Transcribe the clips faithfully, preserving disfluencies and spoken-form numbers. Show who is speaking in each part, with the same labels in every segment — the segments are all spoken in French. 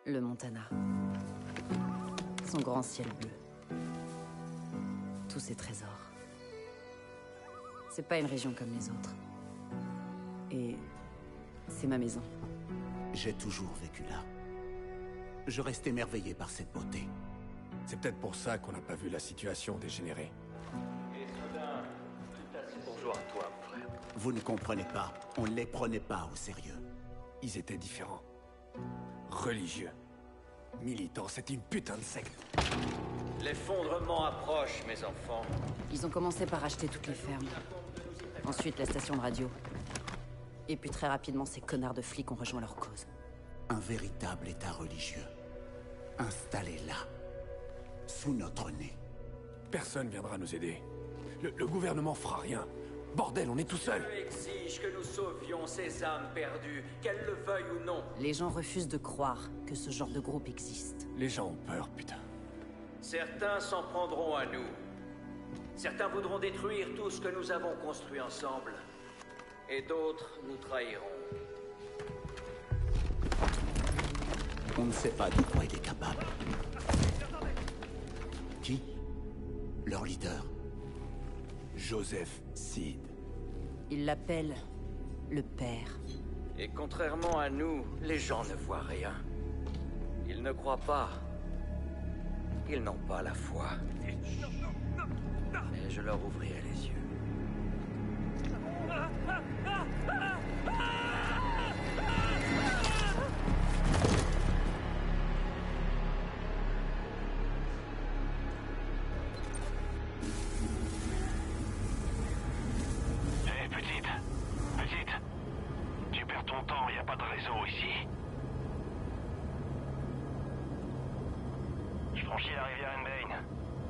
Speaker 1: Le Montana. Son grand ciel bleu. Tous ses trésors. C'est pas une région comme les autres. Et c'est ma maison.
Speaker 2: J'ai toujours vécu là. Je reste émerveillé par cette beauté.
Speaker 3: C'est peut-être pour ça qu'on n'a pas vu la situation dégénérer.
Speaker 4: Et soudain, tout assez bonjour à toi, mon frère.
Speaker 2: Vous ne comprenez pas. On ne les prenait pas au sérieux.
Speaker 3: Ils étaient différents. Religieux. Militants, c'était une putain de secte.
Speaker 4: L'effondrement approche, mes enfants.
Speaker 1: Ils ont commencé par acheter toutes les fermes. Ensuite, la station de radio. Et puis très rapidement, ces connards de flics ont rejoint leur cause.
Speaker 2: Un véritable état religieux. Installé là. Sous notre nez.
Speaker 3: Personne viendra nous aider. Le, le gouvernement fera rien. Bordel, on est tout seul.
Speaker 4: Dieu exige que nous sauvions ces âmes perdues, qu'elles le veuillent ou non.
Speaker 1: Les gens refusent de croire que ce genre de groupe existe.
Speaker 3: Les gens ont peur, putain.
Speaker 4: Certains s'en prendront à nous. Certains voudront détruire tout ce que nous avons construit ensemble. Et d'autres nous trahiront.
Speaker 2: On ne sait pas de quoi il est capable. Qui? Leur leader.
Speaker 3: Joseph Seed.
Speaker 1: Ils l'appellent le père.
Speaker 4: Et contrairement à nous, les gens ne voient rien. Ils ne croient pas. Ils n'ont pas la foi. Mais je leur ouvrirai les yeux.
Speaker 5: Hé, petite. Petite. Tu perds ton temps, y a pas de réseau ici. Je franchis la rivière Enbane.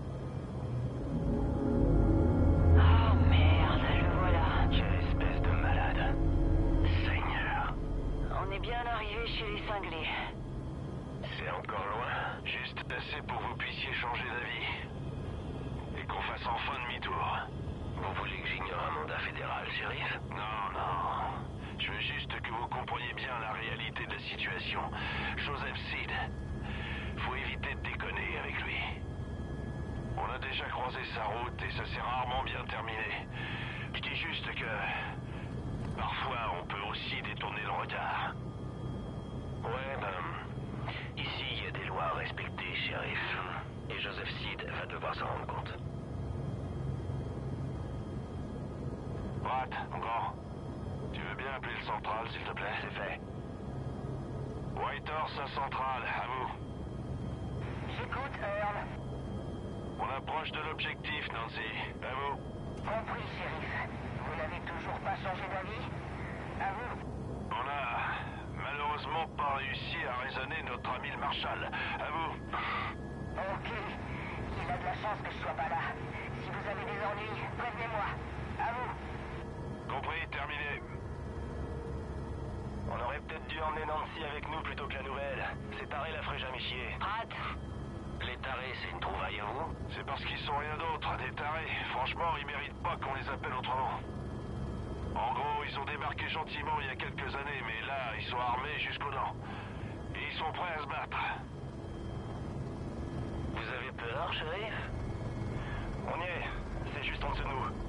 Speaker 6: Oh merde, le voilà.
Speaker 5: Quelle espèce de malade. Seigneur.
Speaker 6: On est bien arrivé chez les cinglés.
Speaker 5: C'est encore loin. Juste assez pour que vous puissiez changer d'avis. Et qu'on fasse enfin demi-tour. Vous voulez que j'ignore un mandat fédéral, shérif? Non, non. Je veux juste que vous compreniez bien la réalité de la situation. Joseph Seed. Faut éviter de déconner avec lui. On a déjà croisé sa route et ça s'est rarement bien terminé. Je dis juste que... parfois, on peut aussi détourner le regard. Ouais, ben... ici, il y a des lois à respecter, shérif. Et Joseph Seed va devoir s'en rendre compte. Pratt, mon grand. Tu veux bien appeler le central, s'il te plaît? C'est fait. Whitehorse à central, à vous.
Speaker 6: J'écoute, Earl.
Speaker 5: On approche de l'objectif, Nancy. À vous.
Speaker 6: Compris, shérif. Vous n'avez toujours pas changé d'avis? À vous.
Speaker 5: On a malheureusement pas réussi à raisonner notre ami le Marshal. À vous.
Speaker 6: Ok. Il a de la chance que je sois pas là. Si vous avez des ennuis, prévenez-moi. À vous.
Speaker 5: Compris, terminé. On aurait peut-être dû emmener Nancy avec nous plutôt que la nouvelle. Ces tarés la feraient jamais chier.
Speaker 6: Pratt.
Speaker 5: Les tarés, c'est une trouvaille à vous? C'est parce qu'ils sont rien d'autre, des tarés. Franchement, ils méritent pas qu'on les appelle autrement. En gros, ils ont débarqué gentiment il y a quelques années, mais là, ils sont armés jusqu'aux dents. Et ils sont prêts à se battre. Vous avez peur, shérif? On y est. C'est juste en dessous de nous.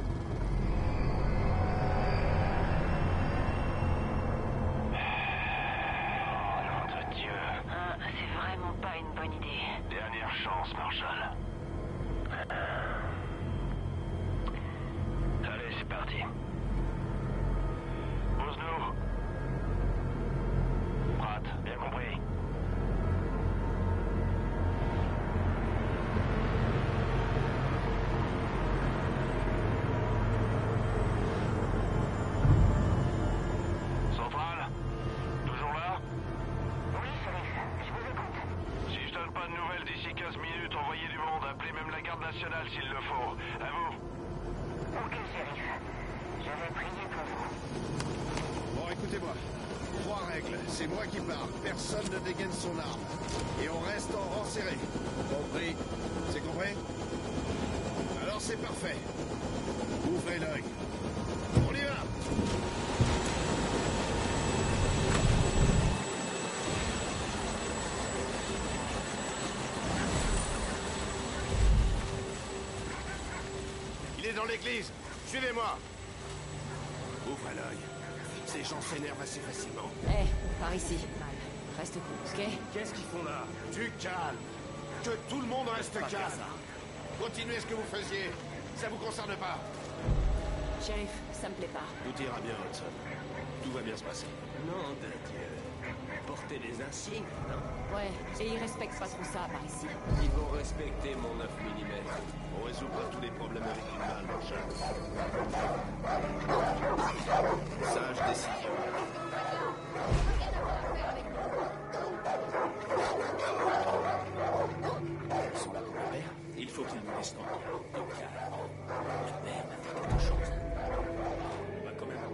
Speaker 6: Ah, c'est vraiment pas une bonne idée.
Speaker 5: Dernière chance, Marshal. Allez, c'est parti. Pose-nous. Pratt, bien compris. Central? Toujours là?
Speaker 6: Oui, shérif. Je vous écoute.
Speaker 5: Si je donne pas de nouvelles d'ici quinze minutes, envoyez du monde, appelez même la garde nationale s'il le faut. À vous.
Speaker 6: Ok, shérif. Je vais prier pour vous.
Speaker 7: Bon, écoutez-moi. Trois règles. C'est moi qui parle. Personne ne dégaine son arme. Et on reste en rang serré. Compris? C'est compris? Alors c'est parfait. Ouvrez l'œil. On y va! dans l'église. Suivez-moi. Ouvre l'œil. Ces gens s'énervent assez facilement.
Speaker 1: Hé, par ici. Reste cool, ok?
Speaker 7: Qu'est-ce qu'ils font là? Du calme. Que tout le monde reste calme. Continuez ce que vous faisiez. Ça vous concerne pas.
Speaker 1: Shérif, ça me plaît pas.
Speaker 7: Tout ira bien, Hudson. Tout va bien se passer.
Speaker 3: Nom de Dieu. Porter des insignes, non?
Speaker 1: Ouais, et ils respectent pas trop ça par ici.
Speaker 3: Ils vont respecter mon neuf millimètres.
Speaker 7: On résout pas tous les problèmes avec une balle, Marshall. Sage décision.
Speaker 3: Ils sont là pour le père. Il faut qu'ils nous laissent tranquilles. Du calme. La mère m'a fait quelque chose. On va quand même.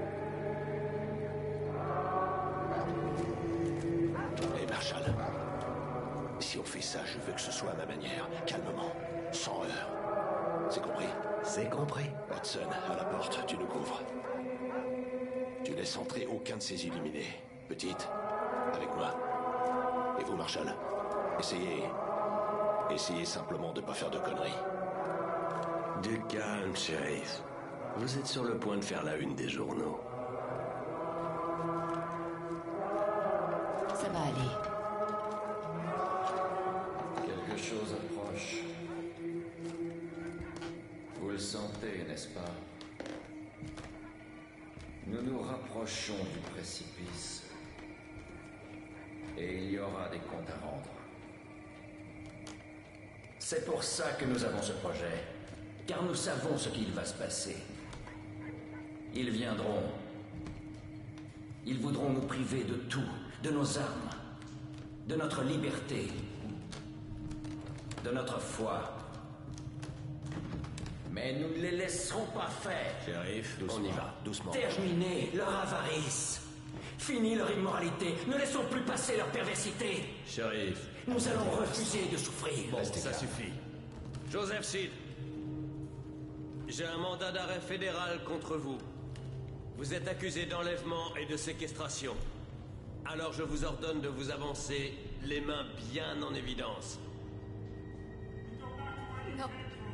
Speaker 7: Hé, Marshall. Si on fait ça, je veux que ce soit à ma manière. Calmement. Sans heurts. C'est compris?
Speaker 3: C'est compris.
Speaker 7: Hudson, à la porte, tu nous couvres. Tu laisses entrer aucun de ces illuminés. Petite, avec moi. Et vous, Marshall, essayez... Essayez simplement de pas faire de conneries.
Speaker 3: Du calme, shérif. Vous êtes sur le point de faire la une des journaux.
Speaker 1: Ça va aller.
Speaker 8: Quelque chose approche. Vous le sentez, n'est-ce pas? Nous nous rapprochons du précipice. Et il y aura des comptes à rendre. C'est pour ça que nous avons ce projet. Car nous savons ce qu'il va se passer. Ils viendront. Ils voudront nous priver de tout, de nos armes, de notre liberté, de notre foi. Mais nous ne les laisserons pas faire.
Speaker 3: Shérif, on y va, doucement.
Speaker 8: Terminer leur avarice. Fini leur immoralité. Ne laissons plus passer leur perversité.
Speaker 3: Shérif.
Speaker 8: Nous allons refuser de souffrir.
Speaker 3: Bon, ça suffit. Joseph Seed. J'ai un mandat d'arrêt fédéral contre vous. Vous êtes accusé d'enlèvement et de séquestration. Alors je vous ordonne de vous avancer, les mains bien en évidence.
Speaker 1: Non.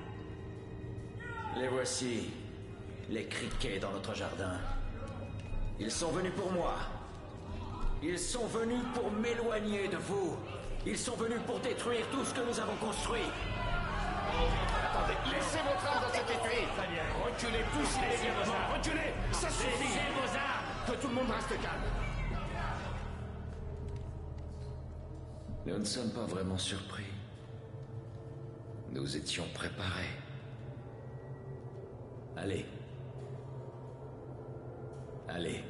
Speaker 8: Les voici, les criquets dans notre jardin. Ils sont venus pour moi. Ils sont venus pour m'éloigner de vous. Ils sont venus pour détruire tout ce que nous avons construit.
Speaker 7: Attendez, laissez votre arme dans cette étui. Reculez tous immédiatement. Reculez. Ça suffit. Vos armes. Que tout le monde reste calme.
Speaker 8: Nous ne sommes pas vraiment surpris. Nous étions préparés. Allez. Allez.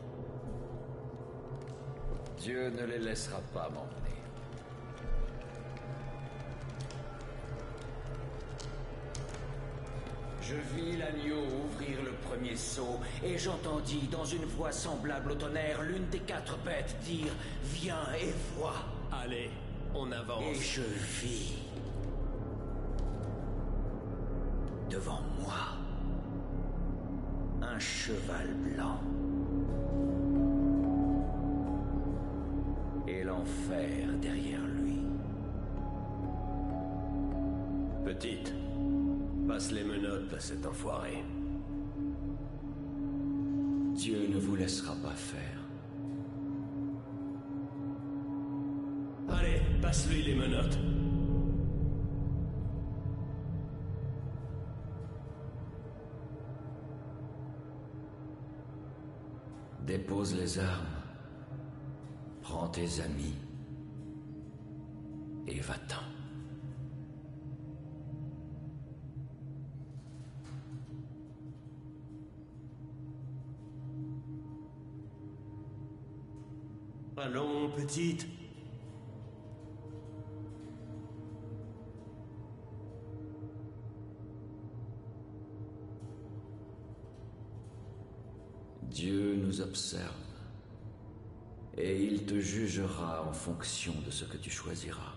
Speaker 8: Dieu ne les laissera pas m'emmener. Je vis l'agneau ouvrir le premier seau, et j'entendis dans une voix semblable au tonnerre l'une des quatre bêtes dire « Viens et vois ».
Speaker 3: Allez, on avance.
Speaker 8: Et je vis devant moi un cheval blanc et l'enfer derrière lui.
Speaker 3: Petite, passe les menottes à cet enfoiré.
Speaker 8: Dieu ne vous laissera pas faire.
Speaker 3: Allez, passe-lui les menottes.
Speaker 8: Dépose les armes, prends tes amis et va-t'en.
Speaker 3: Allons, petite.
Speaker 8: Dieu nous observe et il te jugera en fonction de ce que tu choisiras.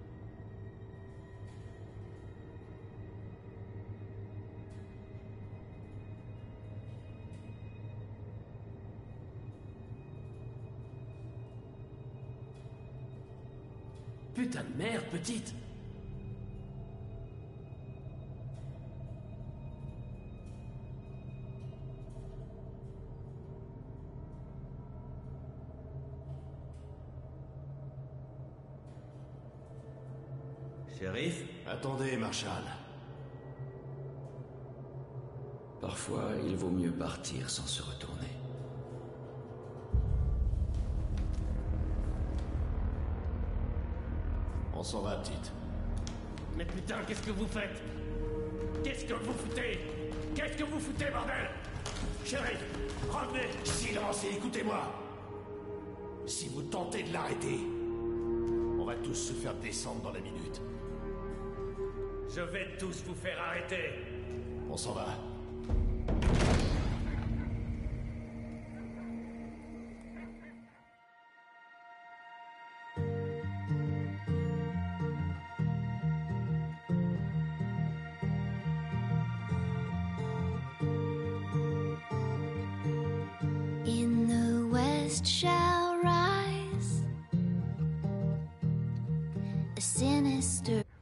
Speaker 3: Putain de merde, petite. Shérif?
Speaker 7: Attendez, Marshal.
Speaker 8: Parfois, il vaut mieux partir sans se retourner.
Speaker 7: On s'en va, petite.
Speaker 3: Mais putain, qu'est-ce que vous faites? Qu'est-ce que vous foutez? Qu'est-ce que vous foutez, bordel? Shérif, revenez!
Speaker 9: Silence et écoutez-moi. Si vous tentez de l'arrêter, on va tous se faire descendre dans la minute.
Speaker 3: Je vais tous vous faire arrêter.
Speaker 9: On s'en va.
Speaker 10: In the west shall rise a sinister